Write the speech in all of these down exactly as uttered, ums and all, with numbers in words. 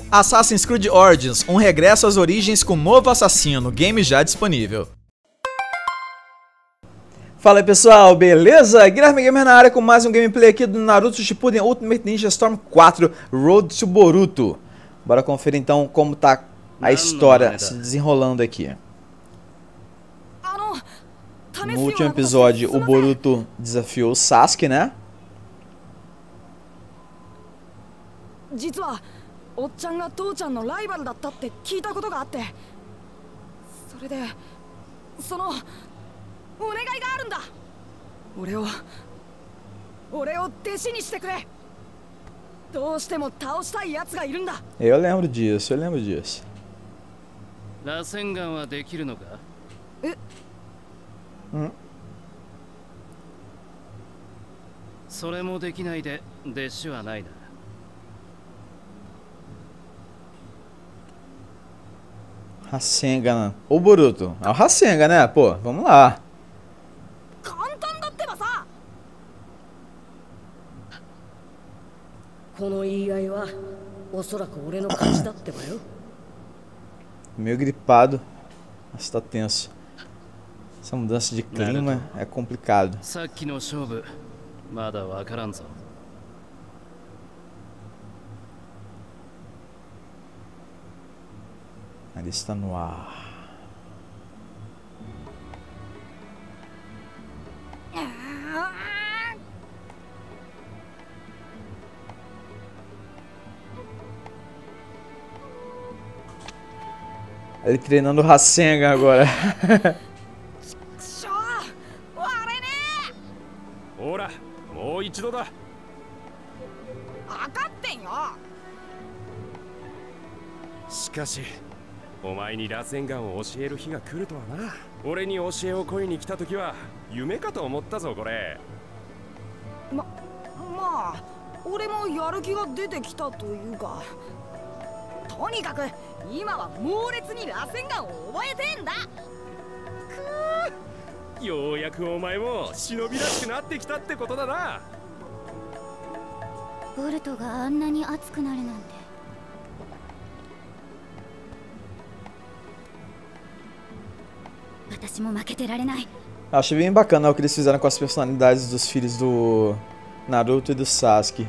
Assassin's Creed Origins, um regresso às origens com novo assassino, game já disponível. Fala aí pessoal, beleza? Guilherme Gamer na área com mais um gameplay aqui do Naruto Shippuden Ultimate Ninja Storm quatro Road to Boruto. Bora conferir então como tá a história se desenrolando aqui. No último episódio o Boruto desafiou o Sasuke, né? 実はおっちゃんが父ちゃんのライバルだったって聞いたことがあって、それでそのお願いがあるんだ。俺を俺を弟子にしてくれ。どうしても倒したい奴がいるんだ。 Eu lembro disso, eu lembro disso. 螺旋岩はできるのか？ え？ ん？ それもできないで弟子はないな。 Rasengan, ou Boruto? É o Rasengan, né? Pô, vamos lá. 簡単だってばさ。この言い合いはおそらく俺の勝ちだってばよ。 Meio gripado, mas tá tenso. Essa mudança de clima é complicado. さっきの勝負まだわからんぞ。 Ele está no ar. Ele treinando o Rasengan agora. Ora,もう一度だ。 分かってんよ。 しかし お前に螺旋岩を教える日が来るとはな。俺に教えを請いに来た時は夢かと思ったぞこれ。 ま、まあ俺もやる気が出てきたというか、とにかく今は猛烈に螺旋岩を覚えてんだ。 くー、ようやくお前も忍びらしくなってきたってことだな。 ボルトがあんなに熱くなるなんて。 Achei bem bacana o que eles fizeram com as personalidades dos filhos do Naruto e do Sasuke.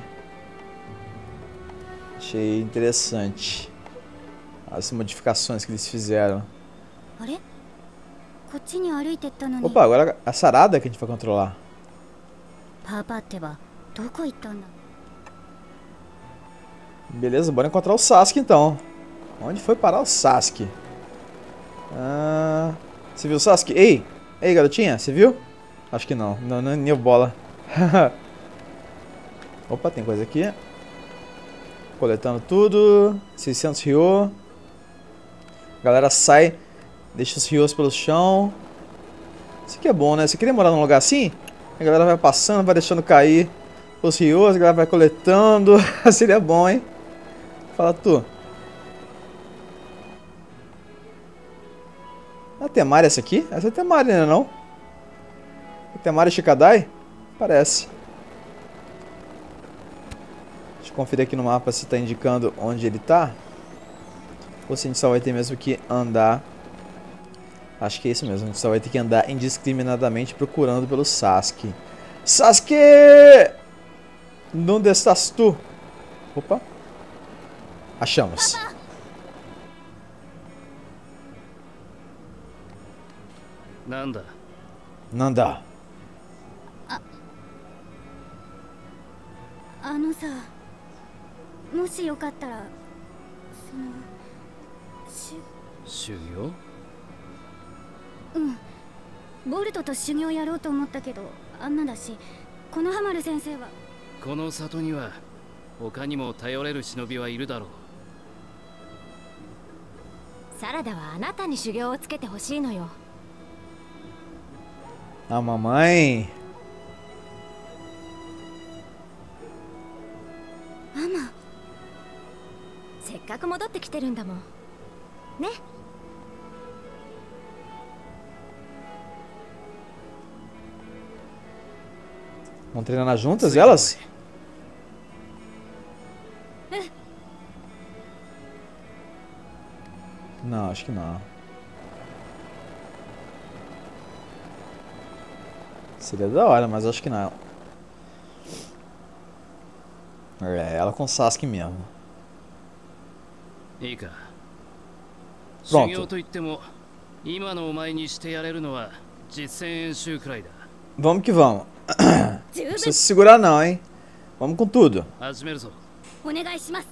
Achei interessante as modificações que eles fizeram. Opa, agora a Sarada que a gente vai controlar. Beleza, bora encontrar o Sasuke então. Onde foi parar o Sasuke? Ah... Você viu o Sasuke? Ei! Ei, garotinha, você viu? Acho que não, não, não nem bola. Opa, tem coisa aqui. Coletando tudo. seiscentos Ryo. Galera sai, deixa os Ryos pelo chão. Isso aqui é bom, né? Você queria morar num lugar assim? A galera vai passando, vai deixando cair os Ryos, a galera vai coletando. Seria bom, hein? Fala tu. É a Temari essa aqui? Essa é a Temari, né, não? A Temari Shikadai? Parece. Deixa eu conferir aqui no mapa se está indicando onde ele está. Ou se a gente só vai ter mesmo que andar. Acho que é isso mesmo. A gente só vai ter que andar indiscriminadamente procurando pelo Sasuke. Sasuke! Onde estás tu? Opa. Achamos. Nanda. Nanda. あ、あのさ、もしよかったらその修行？ うん。ボルトと修行やろうと思ったけど、あんなだし、このハマル先生はこの里には他にも頼れる忍びはいるだろう。 サラダはあなたに修行をつけてほしいのよ。 A mamãe. Ama. せっかく戻ってきてるんだもん。ね。 Vão treinar juntas elas? Não, acho que não. Seria da hora, mas acho que não. É, ela com Sasuke mesmo. いいか。 Pronto. 修行といっても今のお前にしてやれるのは実践演習くらいだ。 Vamos que vamos. 十 Não 分 precisa se segurar não, hein. Vamos com tudo. 始めるぞ。 お願いします。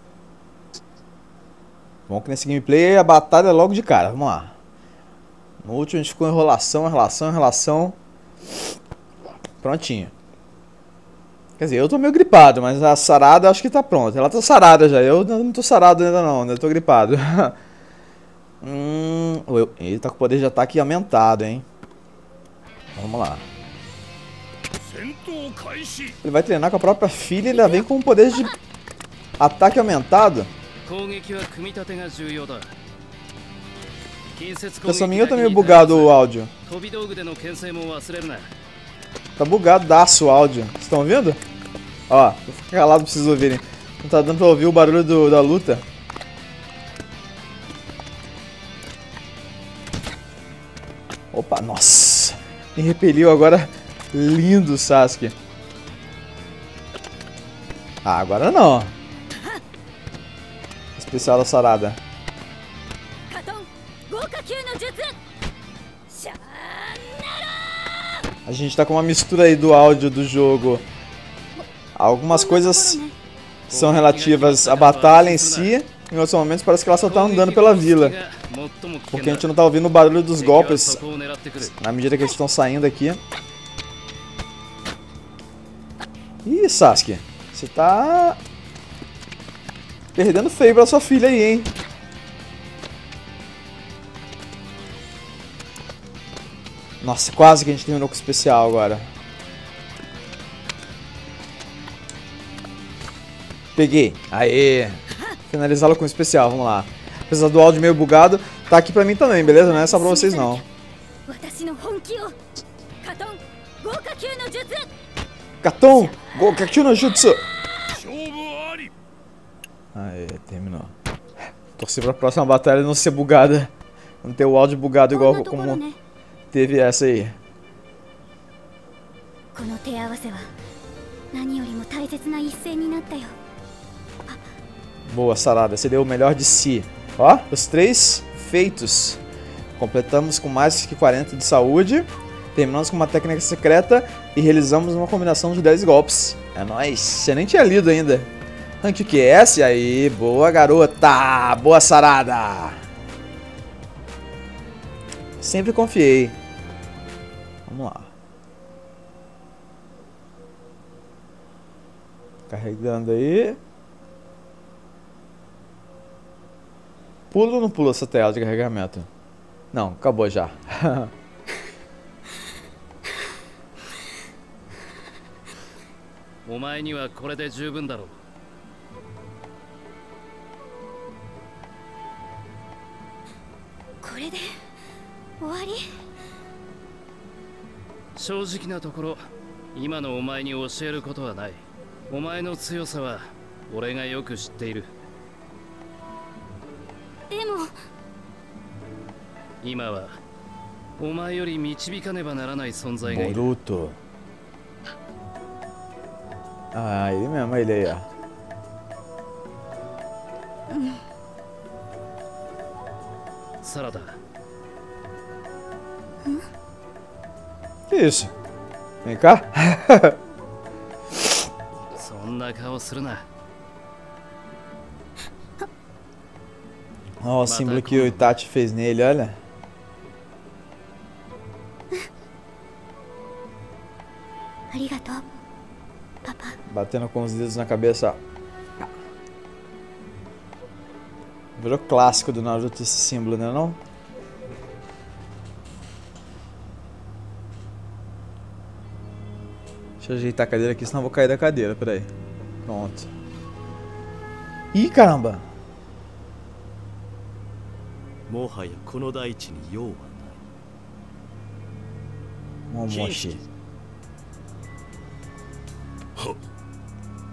Vamos que nesse gameplay a batalha é logo de cara. Vamos lá. No último a gente ficou em enrolação, enrolação, enrolação. Prontinho. Quer dizer, eu tô meio gripado, mas a sarada acho que tá pronta. Ela tá sarada já. Eu não tô sarado ainda não, ainda tô gripado. hum, ele tá com o poder de ataque aumentado, hein. Vamos lá. Ele vai treinar com a própria filha e ainda vem com um poder de ataque aumentado. Pessoal, minha eu tô meio bugado o áudio. Tá bugadaço o áudio. Vocês estão ouvindo? Ó, vou ficar calado pra vocês ouvirem. Não tá dando pra ouvir o barulho do, da luta. Opa, nossa. Me repeliu agora. Lindo, Sasuke. Ah, agora não. Especial da sarada. A gente tá com uma mistura aí do áudio do jogo. Algumas coisas são relativas à batalha em si. Em outros momentos parece que ela só tá andando pela vila. Porque a gente não tá ouvindo o barulho dos golpes na medida que eles estão saindo aqui. Ih, Sasuke, você tá perdendo feio pra sua filha aí, hein? Nossa, quase que a gente terminou com o especial agora. Peguei. Aê. Finalizá-lo com o especial, vamos lá. Apesar do áudio meio bugado, tá aqui pra mim também, beleza? Não é só pra vocês não. Katon! Gokyaku no Jutsu! Aê, terminou. Torci pra próxima batalha não ser bugada. Não ter o áudio bugado igual como teve essa aí. Boa, sarada. Você deu o melhor de si. Ó, os três feitos. Completamos com mais que quarenta de saúde. Terminamos com uma técnica secreta e realizamos uma combinação de dez golpes. É nóis. Você nem tinha lido ainda. Rank Q S aí. Boa, garota. Boa, sarada. Sempre confiei. Vamos lá. Carregando aí. Pula ou não pula essa tela de carregamento? Não, acabou já. お前にはこれで十分だろう。 これで終わり？ 正直なところ、今のお前に教えることはない。お前の強さは俺がよく知っている。 でも今はお前より導かねばならない存在がいる。 Boruto. Ah, ele mesmo, ele aí, ó. Sarada. Que isso? Vem cá. そんな顔するな。 Ó, o símbolo que o Itachi fez nele, olha. Batendo com os dedos na cabeça. Virou clássico do Naruto esse símbolo, né não? Deixa eu ajeitar a cadeira aqui, senão eu vou cair da cadeira, peraí. Pronto. Ih, caramba! Momoshi.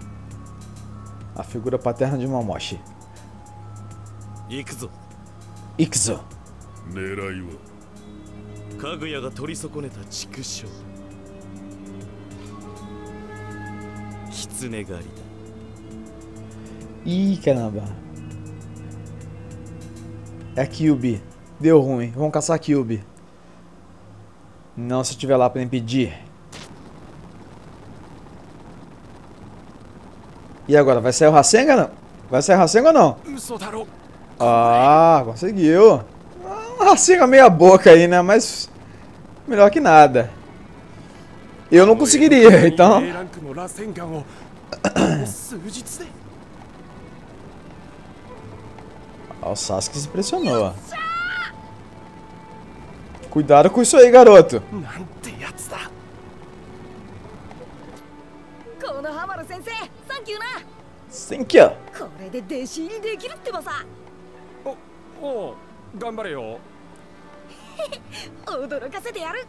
A figura paterna de Momoshi. 行くぞ。 狙いはかぐやが取り損ねた畜生狐狩りだ。 Ih, caramba. É a Kyuubi. Deu ruim. Vamos caçar a Kyuubi. Não, se eu estiver lá pra impedir. E agora? Vai sair o Rasengan, não? Vai sair o Rasengan ou não? Ah, conseguiu. Um Rasengan meia boca aí, né? Mas melhor que nada. Eu não conseguiria, então... Ah, o Sasuke se impressionou. Cuidado com isso aí, garoto. このハマル先生、サンキューな。 Thank you. これで弟子入りできるってばさ。 おおう頑張れよ。 驚かせてやる。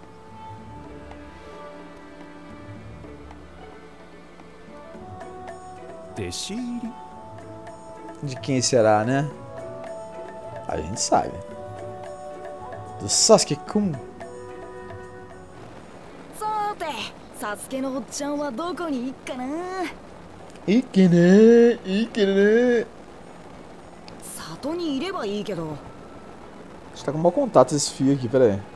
弟子入り De quem será, né? A gente sabe. Do Sasuke-kun. さて、サスケのおっちゃんはどこに行くかな。 いけねえ、いけねえ。 里にいればいいけど。 Acho que tá com mau contato esse fio aqui, pera aí.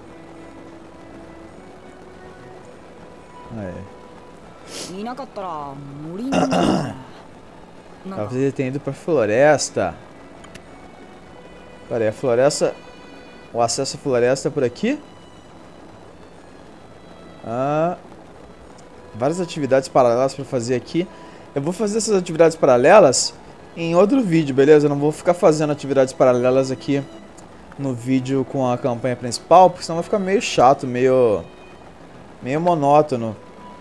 Aí. いなかったら森にいるかな。 Talvez ele tenha ido pra floresta. Pera aí, a floresta... O acesso à floresta é por aqui? Ah, várias atividades paralelas pra fazer aqui. Eu vou fazer essas atividades paralelas em outro vídeo, beleza? Eu não vou ficar fazendo atividades paralelas aqui no vídeo com a campanha principal, porque senão vai ficar meio chato, meio... meio monótono.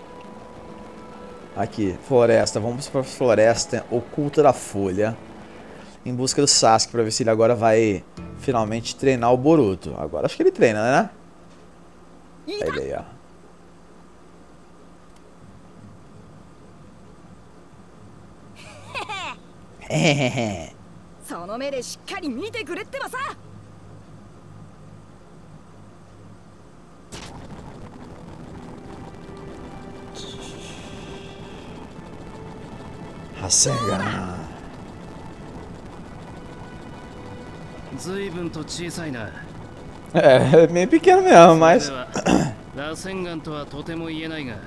Aqui, floresta. Vamos pra floresta oculta da folha. Em busca do Sasuke, pra ver se ele agora vai finalmente treinar o Boruto. Agora acho que ele treina, né? Ele aí, ó. その目でしっかり見てくれってばさ。 Rasengan. 随分と小さいな。 É, é meio pequeno mesmo, mas... 螺旋岩とはとても言えないが、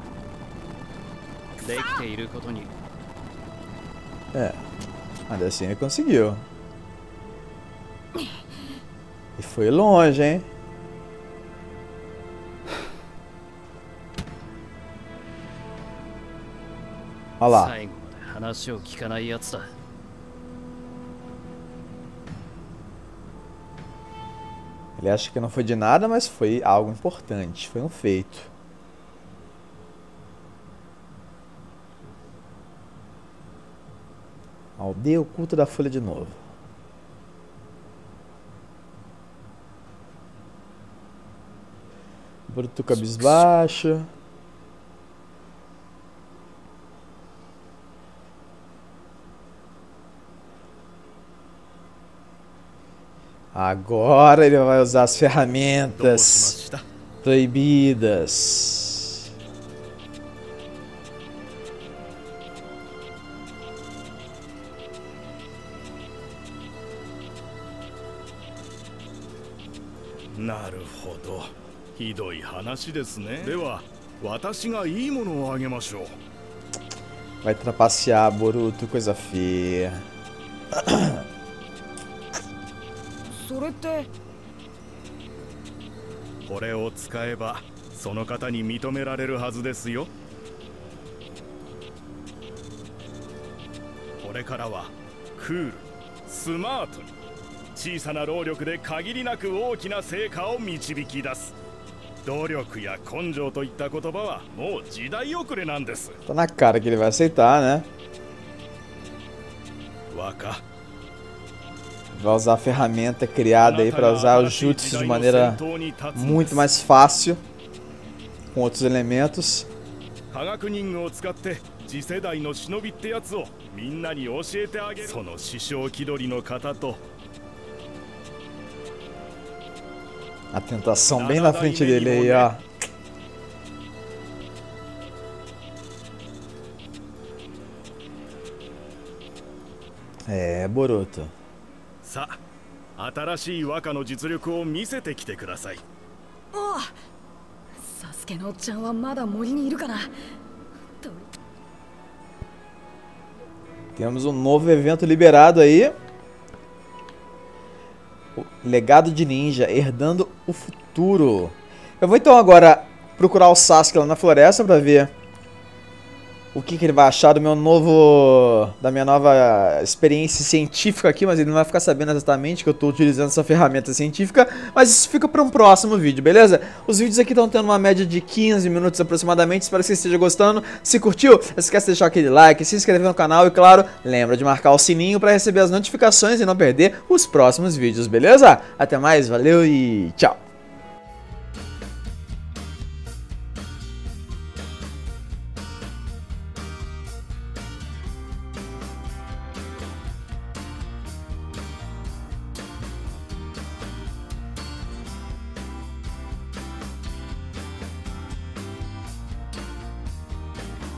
できていることに。 É, ainda assim ele conseguiu. E foi longe, hein? Olha lá. 最後まで話を聞かないやつだ。 Ele acha que não foi de nada, mas foi algo importante. Foi um feito. Aldeia oculta da folha de novo. Boruto cabisbaixo. Agora ele vai usar as ferramentas proibidas. Naruhodo. ひどい話ですね。では、私がいいものをあげましょう。 Vai trapacear, Boruto, coisa feia. それって。 これを使えばその方に認められるはずですよ。これからはクール、スマートに小さな労力で限りなく大きな成果を導き出す。努力や根性といった言葉はもう時代遅れなんです。 Tá na cara que ele vai aceitar, né? 若 Vai usar a ferramenta criada aí para usar os jutsu de maneira muito mais fácil, com outros elementos. 科学忍具を使って次世代の忍びってやつをみんなに教えてあげる。その師匠気取りの方と A tentação bem na frente dele aí, ó. É, Boruto. さあ、新しい和歌の実力を見せてきてください。 おう、サスケのおっちゃんはまだ森にいるかな。と Temos um novo evento liberado aí. O legado de ninja, herdando o futuro. Eu vou então agora procurar o Sasuke lá na floresta pra ver o que, que ele vai achar do meu novo, da minha nova experiência científica aqui, mas ele não vai ficar sabendo exatamente que eu estou utilizando essa ferramenta científica, mas isso fica para um próximo vídeo, beleza? Os vídeos aqui estão tendo uma média de quinze minutos aproximadamente, espero que você esteja gostando. Se curtiu, não esquece de deixar aquele like, se inscrever no canal e, claro, lembra de marcar o sininho para receber as notificações e não perder os próximos vídeos, beleza? Até mais, valeu e tchau!